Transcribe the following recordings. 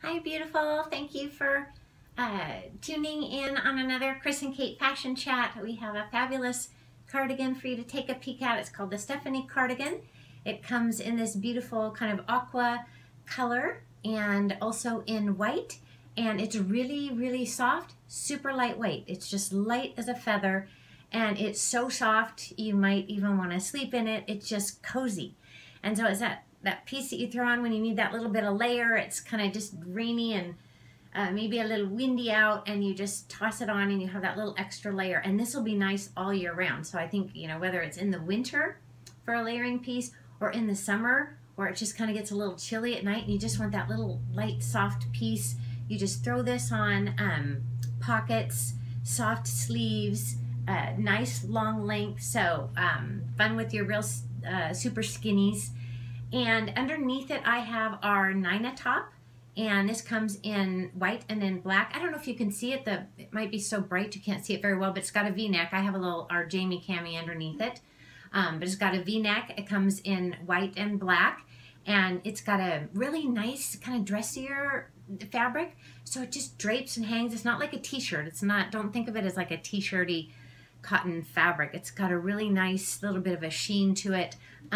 Hi, beautiful. Thank you for tuning in on another Chris and Kate fashion chat. We have a fabulous cardigan for you to take a peek at. It's called the Stephanie cardigan. It comes in this beautiful kind of aqua color and also in white. And it's really, really soft, super lightweight. It's just light as a feather. And it's so soft, you might even want to sleep in it. It's just cozy. And so it's that piece that you throw on when you need that little bit of layer. It's kind of just rainy and maybe a little windy out, and you just toss it on and you have that little extra layer. And this will be nice all year round. So I think, you know, whether it's in the winter for a layering piece or in the summer where it just kind of gets a little chilly at night and you just want that little light, soft piece, you just throw this on. Pockets, soft sleeves, nice long length. So fun with your real super skinnies. And underneath it, I have our Nina top, and this comes in white and in black. I don't know if you can see it. It might be so bright you can't see it very well, but it's got a V-neck. I have a little our Jamie cami underneath it, but it's got a V-neck. It comes in white and black, and it's got a really nice kind of dressier fabric, so it just drapes and hangs. It's not like a t-shirt. It's not. Don't think of it as like a t-shirty cotton fabric. It's got a really nice little bit of a sheen to it.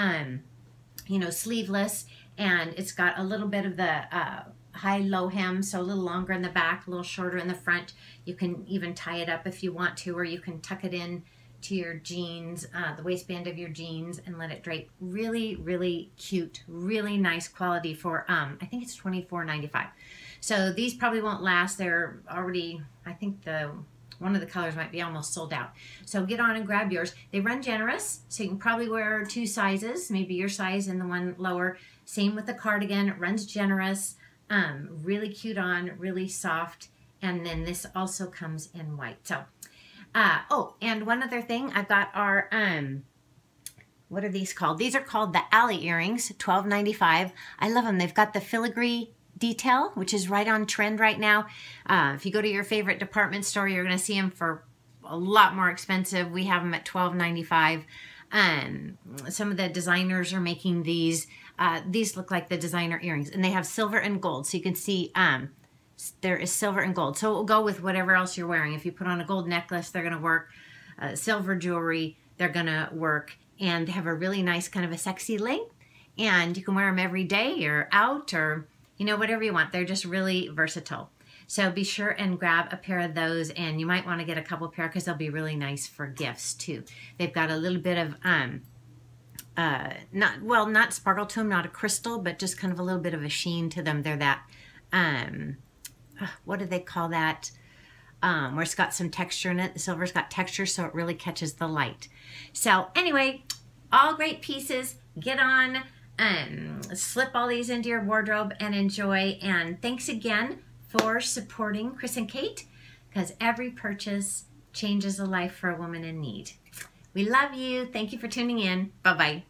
You know, sleeveless, and it's got a little bit of the high-low hem, so a little longer in the back, a little shorter in the front. You can even tie it up if you want to, or you can tuck it in to your jeans, the waistband of your jeans, and let it drape. Really, really cute, really nice quality for, I think it's $24.95. So these probably won't last. They're already, I think one of the colors might be almost sold out. So get on and grab yours. They run generous, so you can probably wear 2 sizes, maybe your size and the one lower. Same with the cardigan, it runs generous, really cute on, really soft. And then this also comes in white. So, oh, and one other thing, I've got our, what are these called? These are called the alley earrings, $12.95. I love them. They've got the filigree detail, which is right on trend right now. If you go to your favorite department store, you're going to see them for a lot more expensive. We have them at $12.95. Some of the designers are making these. These look like the designer earrings, and they have silver and gold. So you can see there is silver and gold. So it will go with whatever else you're wearing. If you put on a gold necklace, they're going to work. Silver jewelry, they're going to work. And they have a really nice kind of a sexy length. And you can wear them every day or out, or you know, whatever you want. They're just really versatile. So be sure and grab a pair of those, and you might want to get a couple pair because they'll be really nice for gifts too. They've got a little bit of, not sparkle to them, not a crystal, but just kind of a little bit of a sheen to them. They're that, what do they call that? Where it's got some texture in it. The silver's got texture, so it really catches the light. So anyway, all great pieces. Get on. Slip all these into your wardrobe and enjoy. And thanks again for supporting Chris and Kate, because every purchase changes a life for a woman in need. We love you. Thank you for tuning in. Bye-bye.